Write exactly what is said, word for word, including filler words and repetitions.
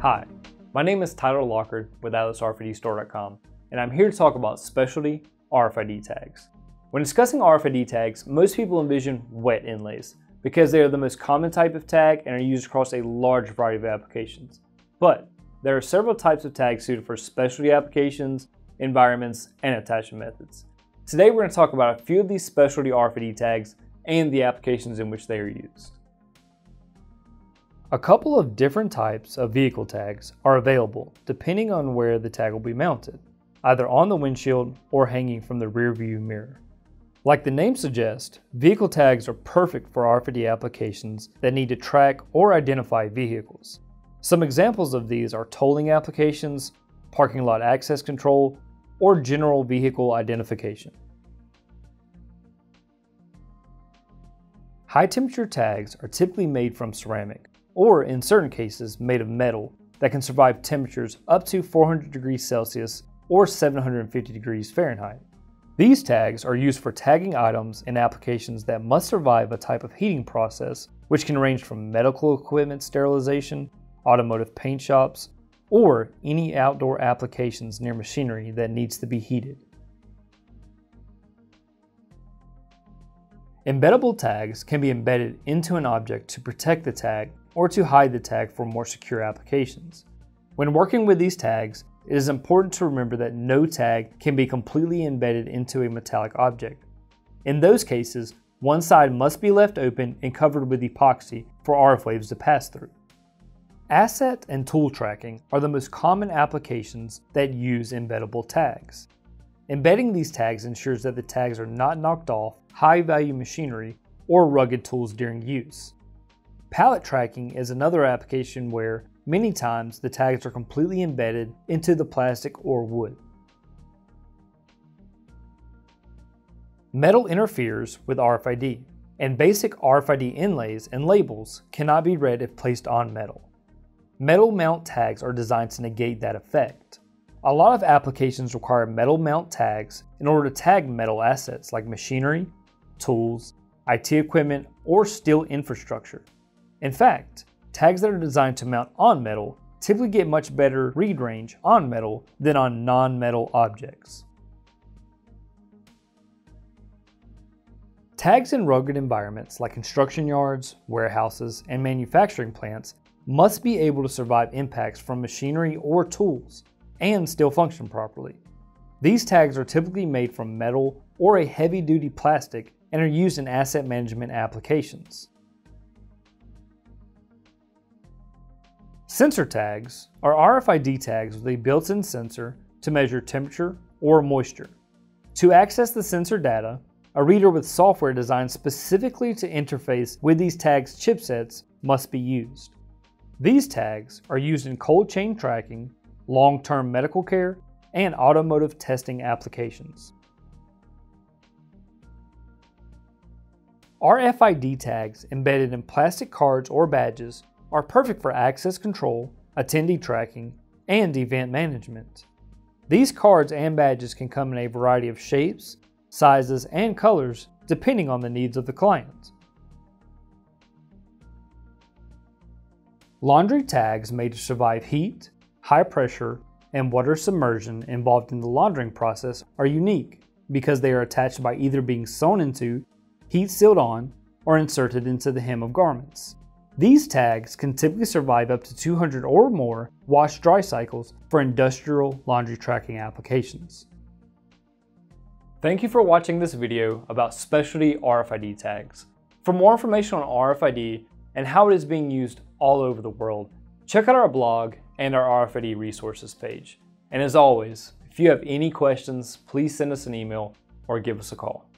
Hi, my name is Tyler Lockard with Atlas R F I D Store dot com, and I'm here to talk about specialty R F I D tags. When discussing R F I D tags, most people envision wet inlays because they are the most common type of tag and are used across a large variety of applications. But there are several types of tags suited for specialty applications, environments, and attachment methods. Today we're going to talk about a few of these specialty R F I D tags and the applications in which they are used. A couple of different types of vehicle tags are available depending on where the tag will be mounted, either on the windshield or hanging from the rear view mirror. Like the name suggests, vehicle tags are perfect for R F I D applications that need to track or identify vehicles. Some examples of these are tolling applications, parking lot access control, or general vehicle identification. High temperature tags are typically made from ceramic, or in certain cases made of metal that can survive temperatures up to four hundred degrees Celsius or seven hundred fifty degrees Fahrenheit. These tags are used for tagging items in applications that must survive a type of heating process, which can range from medical equipment sterilization, automotive paint shops, or any outdoor applications near machinery that needs to be heated. Embeddable tags can be embedded into an object to protect the tag or to hide the tag for more secure applications. When working with these tags, it is important to remember that no tag can be completely embedded into a metallic object. In those cases, one side must be left open and covered with epoxy for R F waves to pass through. Asset and tool tracking are the most common applications that use embeddable tags. Embedding these tags ensures that the tags are not knocked off high-value machinery or rugged tools during use. Pallet tracking is another application where, many times, the tags are completely embedded into the plastic or wood. Metal interferes with R F I D, and basic R F I D inlays and labels cannot be read if placed on metal. Metal mount tags are designed to negate that effect. A lot of applications require metal mount tags in order to tag metal assets like machinery, tools, I T equipment, or steel infrastructure. In fact, tags that are designed to mount on metal typically get much better read range on metal than on non-metal objects. Tags in rugged environments like construction yards, warehouses, and manufacturing plants must be able to survive impacts from machinery or tools and still function properly. These tags are typically made from metal or a heavy-duty plastic and are used in asset management applications. Sensor tags are R F I D tags with a built-in sensor to measure temperature or moisture. To access the sensor data, a reader with software designed specifically to interface with these tags' chipsets must be used. These tags are used in cold chain tracking, long-term medical care, and automotive testing applications. R F I D tags embedded in plastic cards or badges are perfect for access control, attendee tracking, and event management. These cards and badges can come in a variety of shapes, sizes, and colors depending on the needs of the client. Laundry tags made to survive heat, high pressure, and water submersion involved in the laundering process are unique because they are attached by either being sewn into, heat sealed on, or inserted into the hem of garments. These tags can typically survive up to two hundred or more wash-dry cycles for industrial laundry tracking applications. Thank you for watching this video about specialty R F I D tags. For more information on R F I D and how it is being used all over the world, check out our blog and our R F I D Resources page. And as always, if you have any questions, please send us an email or give us a call.